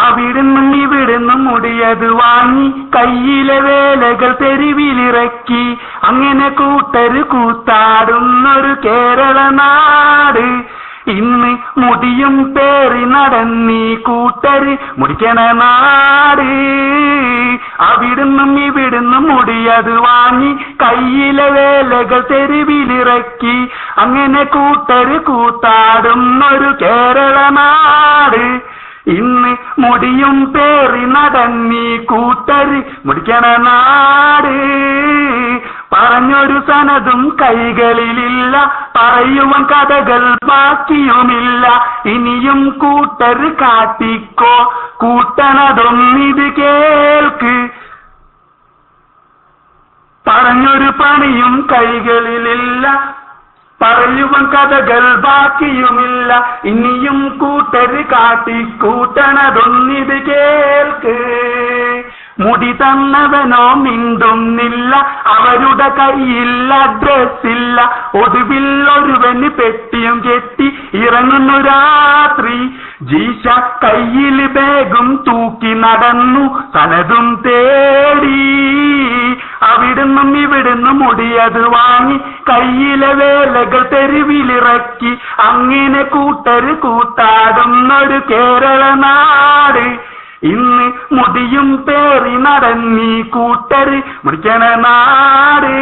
അവിടുന്നും ഇവിടുന്നും മുടിയത് വാങ്ങി കയ്യിലെ വേലകൾ തെരുവിലിറക്കി അങ്ങനെ കൂട്ടര് കൂത്താടുന്നൊരു കേരള നാട്. ഇന്ന് മുടിയും പേറി നടന്നീ കൂട്ടര് മുടിക്കണ നാട്. അവിടുന്നും ഇവിടുന്നും മുടിയത് വാങ്ങി കയ്യിലെ വേലകൾ തെരുവിലിറക്കി അങ്ങനെ കൂട്ടര് കൂത്താടുന്നൊരു കേരള നാട്. ഇന്ന് മുടിയും പേറി നടന്നീ കൂട്ടര് മുടിക്കണ നാട്. പറഞ്ഞൊരു സനതും കൈകളിലില്ല, പറയുവാൻ കഥകൾ ബാക്കിയുമില്ല. ഇനിയും കൂട്ടര് കാട്ടിക്കോ കൂട്ടണതൊന്നിത് കേൾക്ക്. പറഞ്ഞൊരു പണിയും കൈകളിലില്ല, പറയുവാൻ കഥകൾ ബാക്കിയുമില്ല. ഇനിയും കൂട്ടര് കാട്ടിക്കൂട്ടണതൊന്നിത് കേൾക്ക്. മുടി തന്നവനോ മിണ്ടുന്നില്ല, അവരുടെ കയ്യിൽ അഡ്രസ്സില്ല. ഒടുവിൽ ഒരുവന് പെട്ടിയും കെട്ടി ഇറങ്ങുന്നു രാത്രി. ജീശ കയ്യിൽ ബാഗും തൂക്കി നടന്നു സനതും തേടി. അവിടുന്നും ഇവിടുന്നും മുടിയത് വാങ്ങി കയ്യിലെ വേലകൾ തെരുവിലിറക്കി അങ്ങനെ കൂട്ടര് കൂത്താടുന്നൊരു കേരള നാട്. ഇന്ന് മുടിയും പേറി നടന്നീ കൂട്ടര് മുടിക്കണ നാട്.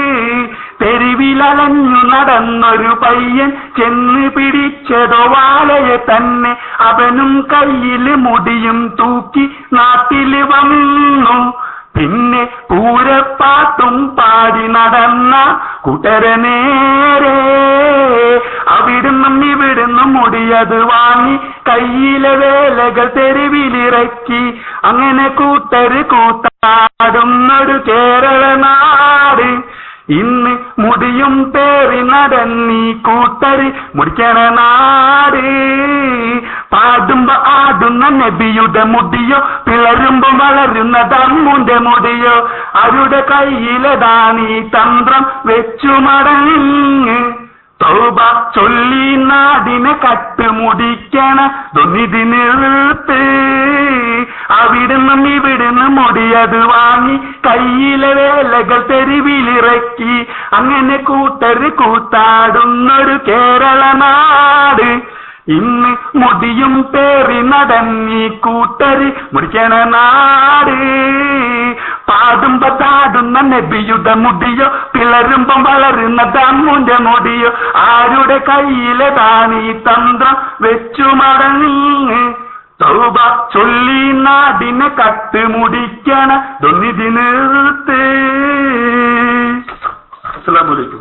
തെരുവിലലഞ്ഞു നടന്നൊരു പയ്യൻ ചെന്ന് പിടിച്ചതോ വാലയെ തന്നെ. അവനും കയ്യില് മുടിയും തൂക്കി നാട്ടില് വന്നു. പിന്നെ പൂരപ്പാട്ടും പാടി നടന്ന കൂട്ടരെ നേരെ അവിടുന്നും ഇവിടുന്നും മുടിയത് വാങ്ങി കയ്യിലെ വേലകൾ തെരുവിലിറക്കി അങ്ങനെ കൂട്ടര് കൂത്താടുന്നൊരു കേരള നാട്. ഇന്ന് മുടിയും പേറി നടന്നീ കൂട്ടര് മുടിക്കണ നാട്. പാടുമ്പോ ആടുന്ന നബിയുടെ മുടിയോ, പിളരുമ്പോ വളരുന്ന ദമ്മുന്റെ മുടിയോ, അവരുടെ കയ്യിലതാണീ തന്ത്രം വെച്ചു മടങ്ങ്. തൗബ ചൊല്ലി നാടിനെ കട്ടുമുടിക്കണ തൊന്നിതി നിർത്ത്. അവിടുന്നും ഇവിടുന്നും മുടിയത് വാങ്ങി കയ്യിലെ വേലകൾ തെരുവിലിറക്കി അങ്ങനെ കൂട്ടര് കൂത്താടുന്നൊരു കേരള നാട്. ഇന്ന് മുടിയും പേറി നടന്നീ കൂട്ടര് മുടിക്കണ നാട്. പാടുമ്പോ താടുന്ന നബിയുടെ മുടിയോ, പിളരുമ്പോ വളരുന്ന ദമ്മുന്റെ മുടിയോ, ആരുടെ കയ്യിലതാണീ തന്ത്രം വെച്ചു മടങ്ങ്. തൗബ ചൊല്ലി നാടിനെ കട്ടുമുടിക്കണ തൊന്നിതി നിർത്ത്. അസ്സലാമു അലൈക്കും.